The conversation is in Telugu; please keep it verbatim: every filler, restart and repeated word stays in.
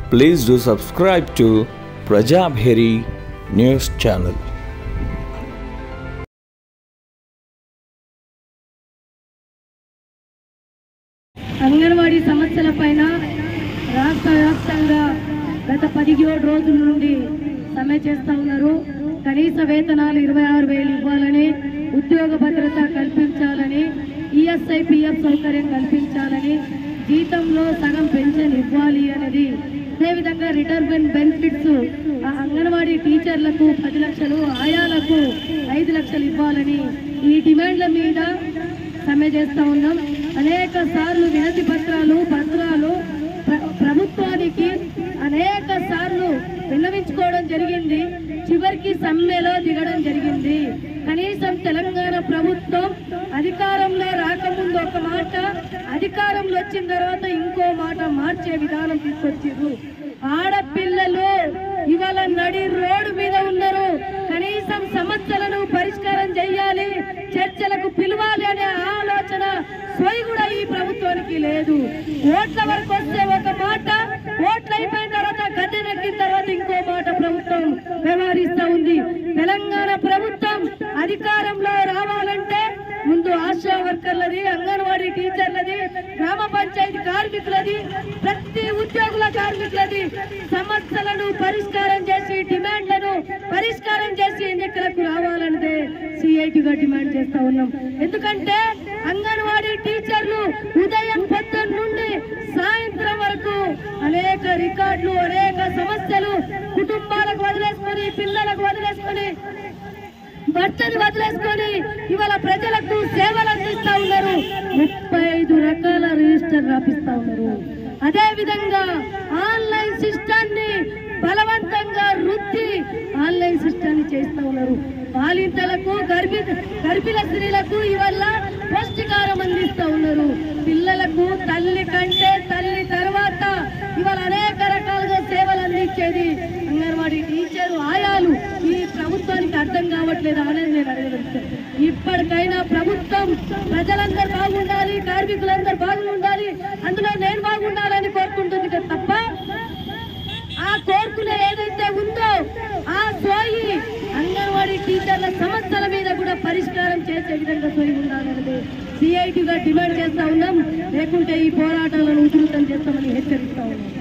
Please do subscribe to Prajabheri News Channel. Anganwadi సమస్యల పైన రాష్ట్ర వ్యాప్తంగా గత పదిహేడు రోజుల నుండి సమ్మె చేస్తూ ఉన్నారు. కనీస వేతనాలు ఇరవై ఆరు వేలు ఇవ్వాలని, ఉద్యోగ భద్రత కల్పించాలని, ఈఎస్ఐ పిఎఫ్ సౌకర్యం కల్పించాలని, జీతంలో సగం పెన్షన్ ఇవ్వాలి అనేది, అదేవిధంగా రిటైర్మెంట్ బెనిఫిట్స్ అంగన్వాడీ టీచర్లకు పది లక్షలు, ఆయాలకు ఐదు లక్షలు ఇవ్వాలని ఈ డిమాండ్ల మీద సమ్మె చేస్తూ ఉన్నాం. అనేక సార్లు వినతి పత్రాలు పత్రాలు ప్రభుత్వానికి అనేక సార్లు విన్నవించుకోవడం జరిగింది. చివరికి సమ్మెలో దిగడం జరిగింది. కనీసం తెలంగాణ ప్రభుత్వం అధికారంలో రాకముందు ఒక మాట, అధికారంలో వచ్చిన తర్వాత ఇంకో మాట మార్చే విధానం తీసుకొచ్చారు. ఆడపిల్లలు ఇవాళ నడి రోడ్డు మీద ఉన్నారు. కనీసం సమస్యలను పరిష్కారం చేయాలి, చర్చలకు పిలవాలి అనే ఆలోచన సోయి కూడా ఈ ప్రభుత్వానికి లేదు. ఓట్ల వరకు వస్తే ఒక మాట, ఓట్లు అయిపోయిన తర్వాత గద్దెనెక్కిన తర్వాత ఇంకో మాట ప్రభుత్వం వ్యవహరిస్తూ ఉంది. తెలంగాణ ప్రభుత్వం అధికారంలో రావాలంటే ముందు ఆశా వర్కర్లది, అంగన్వాడీ టీచర్లది, గ్రామ పంచాయతీ కార్మికులది, ప్రతి ఉద్యోగుల కార్మికులది సమస్యలను పరిష్కారం చేసి, డిమాండ్లను పరిష్కారం చేసి ఎన్నికలకు రావాలన్నదే సిఐటిగా డిమాండ్ చేస్తా ఉన్నాం. ఎందుకంటే అంగన్వాడీ టీచర్లు ఉదయం పొద్దున్న నుండి సాయంత్రం వరకు అనేక రికార్డులు, అనేక సమస్యలు కుటుంబాలకు వదిలేసుకొని, పిల్లలకు వదిలేసుకొని, భర్తను వదిలేసుకొని ఇవాళ ప్రజలకు సేవలు అందిస్తా ఉన్నారు. ముప్పై ఐదు రకాల రిజిస్టర్ రాపిస్తా ఉన్నారు. అదే విధంగా ఆన్లైన్ సిస్టాన్ని బలవంతంగా రుద్ది ఆన్లైన్ సిస్టాన్ని చేస్తా ఉన్నారు. బాలింతలకు, గర్భి గర్భిణ స్త్రీలకు ఇవాళ పౌష్టికారం అందిస్తూ ఉన్నారు. పిల్లలకు తల్లి కంటే తల్లి తర్వాత ఇవాళ అనేక రకాలుగా సేవలు అందించేది అంగన్వాడీ టీచరు, ఆయాలు. ఈ ప్రభుత్వానికి అర్థం కావట్లేదు అనేది నేను అడగలుగుతాను. ఇప్పటికైనా ప్రభుత్వం ప్రజలందరూ బాగుండాలి, కార్మికులందరూ బాగుండాలి, అందులో నేను బాగుండాలని కోరుకుంటుంది తప్ప ఆ కోరుకునే ఏదైతే ఉందో ఆ సోయి అంగన్వాడీ టీచర్ల సమస్యల మీద కూడా పరిష్కారం చేసే విధంగా సోయి ఉండాలన్నది సిఐటిగా డిమాండ్ చేస్తా ఉన్నాం. లేకుంటే ఈ పోరాటాలను ఉధృతం చేస్తామని హెచ్చరిస్తా ఉన్నాం.